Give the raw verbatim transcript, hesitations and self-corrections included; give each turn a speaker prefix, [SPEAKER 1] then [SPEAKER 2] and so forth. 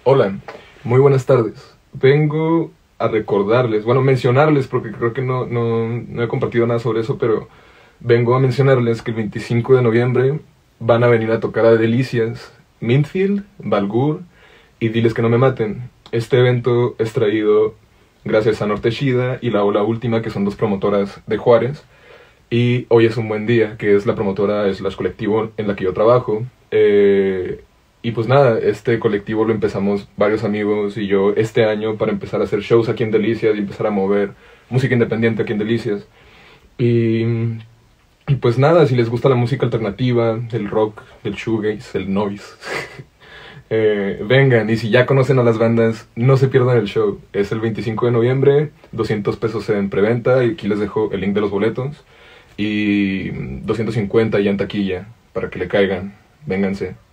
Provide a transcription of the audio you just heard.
[SPEAKER 1] Hola, muy buenas tardes. Vengo a recordarles, bueno, mencionarles, porque creo que no, no, no he compartido nada sobre eso, pero vengo a mencionarles que el veinticinco de noviembre van a venir a tocar a Delicias, Mintfield, Balgur y Diles que no me maten. Este evento es traído gracias a Norte Shida y La Ola Última, que son dos promotoras de Juárez. Y Hoy es un buen día, que es la promotora slash colectivo en la que yo trabajo. Eh, y pues nada, este colectivo lo empezamos varios amigos y yo este año para empezar a hacer shows aquí en Delicias y empezar a mover música independiente aquí en Delicias. Y, y pues nada, si les gusta la música alternativa, el rock, el shoegaze, el noise, eh, vengan. Y si ya conocen a las bandas, no se pierdan el show. Es el veinticinco de noviembre, doscientos pesos en preventa y aquí les dejo el link de los boletos. Y doscientos cincuenta ya en taquilla para que le caigan. Vénganse.